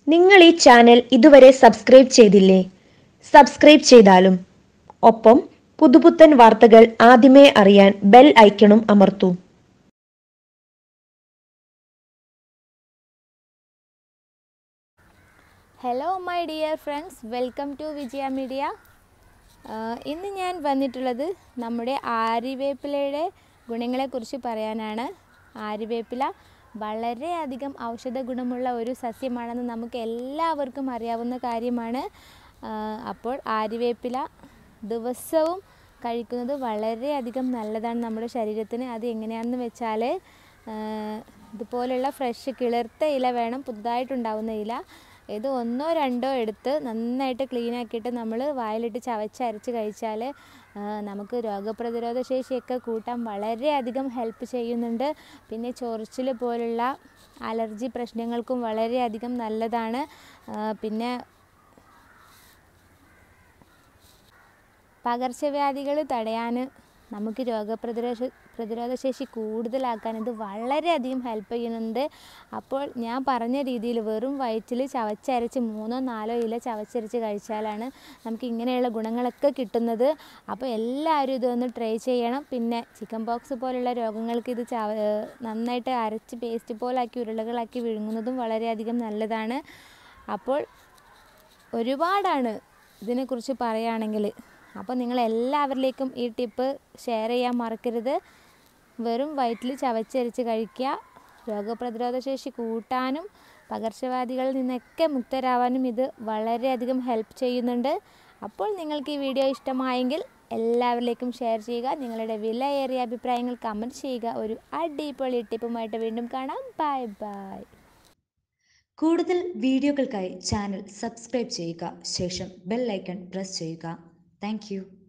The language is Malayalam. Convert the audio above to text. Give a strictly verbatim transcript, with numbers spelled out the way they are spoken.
നിങ്ങൾ ഈ ചാനൽ ഇതുവരെ സബ്സ്ക്രൈബ് ചെയ്തില്ലേ? സബ്സ്ക്രൈബ് ചെയ്താലും ഒപ്പം പുതുപുത്തൻ വാർത്തകൾ ആദ്യമേ അറിയാൻ ബെൽ ഐക്കണും അമർത്തൂ. Hello my dear friends, welcome to Vijaya media. ഇന്ന് ഞാൻ വന്നിട്ടുള്ളത് നമ്മുടെ ആര്യവേപ്പിലയുടെ ഗുണങ്ങളെക്കുറിച്ച് പറയാനാണ്. ആര്യവേപ്പില വളരെയധികം ഔഷധ ഗുണമുള്ള ഒരു സസ്യമാണെന്ന് നമുക്ക് എല്ലാവർക്കും അറിയാവുന്ന കാര്യമാണ്. അപ്പോൾ ആര്യവേപ്പില ദിവസവും കഴിക്കുന്നത് വളരെയധികം നല്ലതാണ് നമ്മുടെ ശരീരത്തിന്. അത് എങ്ങനെയാണെന്ന് വെച്ചാൽ, ഇതുപോലുള്ള ഫ്രഷ് കിളിർത്ത ഇല വേണം, പുതുതായിട്ടുണ്ടാവുന്ന ഇല. ഇത് ഒന്നോ രണ്ടോ എടുത്ത് നന്നായിട്ട് ക്ലീൻ ആക്കിയിട്ട് നമ്മൾ വായിലിട്ട് ചവച്ചരച്ച് കഴിച്ചാൽ നമുക്ക് രോഗപ്രതിരോധ ശേഷിയൊക്കെ കൂട്ടാൻ വളരെയധികം ഹെൽപ്പ് ചെയ്യുന്നുണ്ട്. പിന്നെ ചൊറിച്ചിൽ പോലുള്ള അലർജി പ്രശ്നങ്ങൾക്കും വളരെയധികം നല്ലതാണ്. പിന്നെ പകർച്ചവ്യാധികൾ തടയാൻ, നമുക്ക് രോഗപ്രതിരോധ പ്രതിരോധശേഷി കൂടുതലാക്കാൻ ഇത് വളരെയധികം ഹെൽപ്പ് ചെയ്യുന്നുണ്ട്. അപ്പോൾ ഞാൻ പറഞ്ഞ രീതിയിൽ വെറും വയറ്റിൽ ചവച്ചരച്ച് മൂന്നോ നാലോ ഇല ചവച്ചരച്ച് കഴിച്ചാലാണ് നമുക്ക് ഇങ്ങനെയുള്ള ഗുണങ്ങളൊക്കെ കിട്ടുന്നത്. അപ്പോൾ എല്ലാവരും ഇതൊന്ന് ട്രൈ ചെയ്യണം. പിന്നെ ചിക്കൻ പോക്സ് പോലുള്ള രോഗങ്ങൾക്ക് ഇത് ചവ നന്നായിട്ട് അരച്ച് പേസ്റ്റ് പോലാക്കി ഉരുളകളാക്കി വിഴുങ്ങുന്നതും വളരെയധികം നല്ലതാണ്. അപ്പോൾ ഒരുപാടാണ് ഇതിനെക്കുറിച്ച് പറയുകയാണെങ്കിൽ. അപ്പോൾ നിങ്ങൾ എല്ലാവരിലേക്കും ഈ ടിപ്പ് ഷെയർ ചെയ്യാൻ മറക്കരുത്. വെറും വയറ്റിൽ ചവച്ചരച്ച് കഴിക്കുക. രോഗപ്രതിരോധ ശേഷി കൂട്ടാനും പകർച്ചവ്യാധികളിൽ നിന്നൊക്കെ മുക്തരാവാനും ഇത് വളരെയധികം ഹെൽപ്പ് ചെയ്യുന്നുണ്ട്. അപ്പോൾ നിങ്ങൾക്ക് ഈ വീഡിയോ ഇഷ്ടമായെങ്കിൽ എല്ലാവരിലേക്കും ഷെയർ ചെയ്യുക. നിങ്ങളുടെ വിലയേറിയ അഭിപ്രായങ്ങൾ കമൻറ്റ് ചെയ്യുക. ഒരു അടിപൊളി ടിപ്പുമായിട്ട് വീണ്ടും കാണാം. Bye bye. കൂടുതൽ വീഡിയോകൾക്കായി ചാനൽ സബ്സ്ക്രൈബ് ചെയ്യുക. ശേഷം ബെൽ ഐക്കൺ പ്രസ് ചെയ്യുക. Thank U.